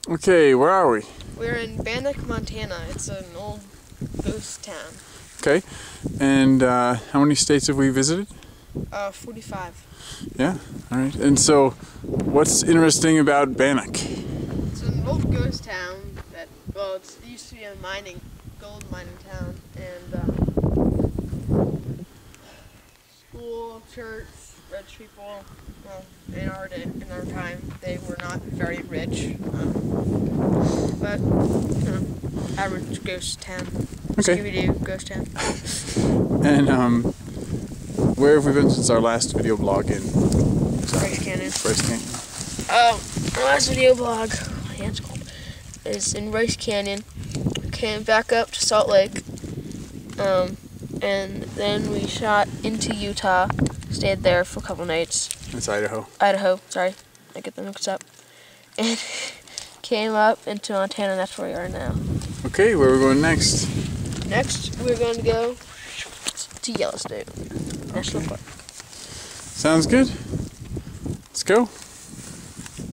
Okay, where are we? We're in Bannock, Montana. It's an old ghost town. Okay, and how many states have we visited? 45. Yeah, alright. And so, what's interesting about Bannock? It's an old ghost town that, well, it used to be a gold mining town, and school, church, rich people. Well, in our time, they were not very rich, but average ghost town. Okay. Scooby-Doo ghost town. And where have we been since our last video blog in Bryce Canyon. Bryce Canyon? Our last video blog, my hand's cold, is in Bryce Canyon. Came back up to Salt Lake, and then we shot into Utah. Stayed there for a couple nights. It's Idaho. Idaho, sorry, I get them mixed up. And came up into Montana, and that's where we are now. Okay, where are we going next? Next, we're going to go to Yellowstone National Park. Sounds good. Let's go.